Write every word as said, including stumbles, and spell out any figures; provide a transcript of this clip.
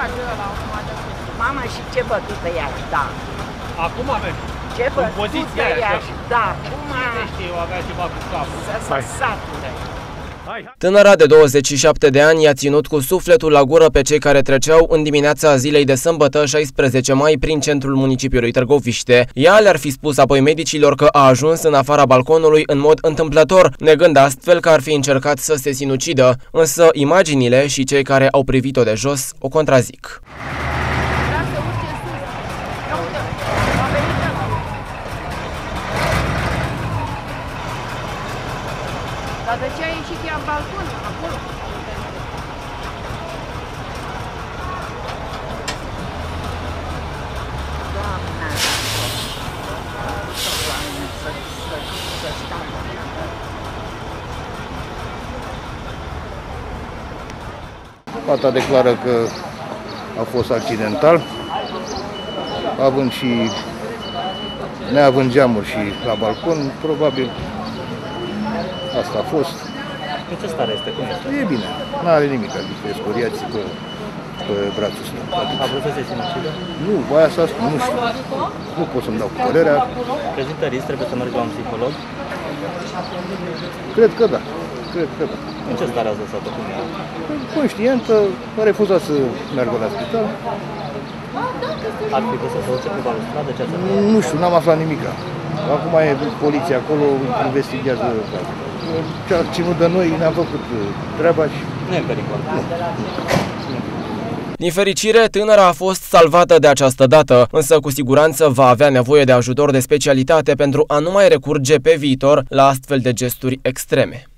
Mama, și ce bătută ești, da. Acum merge. Ce bătută ești, da. Cine știe, eu avea ceva cu capul. Săsatule. Tânăra de douăzeci și șapte de ani i-a ținut cu sufletul la gură pe cei care treceau în dimineața zilei de sâmbătă șaisprezece mai prin centrul municipiului Târgoviște. Ea le-ar fi spus apoi medicilor că a ajuns în afara balconului în mod întâmplător, negând astfel că ar fi încercat să se sinucidă, însă imaginile și cei care au privit-o de jos o contrazic. Dar de ce a ieșit ea în balcon, acolo? Doamne, să stau. Fata declară că a fost accidental, având și neavând geamuri și la balcon, probabil asta a fost. În ce stare este? Cum este? E bine, nu are nimic, adică e scoriați pe, pe brațul ăsta. A vrut să se sinucidă? Nu, aia s-a spus, nu știu. Nu pot să-mi dau cu părerea. Prezintă risc, trebuie să merg la un psiholog? Cred că da, cred că da. În ce stare ați lăsat-o? Cum era? Conștientă, a refuzat să meargă la spital. Ar fi vrut să se duce pe balustradă? Ce ați aflat? Nu știu, n-am aflat nimic. Acum e poliția acolo, investigează. Ce a ținut de noi, ne-am făcut treaba și... Nu e pericol. Din fericire, tânăra a fost salvată de această dată, însă cu siguranță va avea nevoie de ajutor de specialitate pentru a nu mai recurge pe viitor la astfel de gesturi extreme.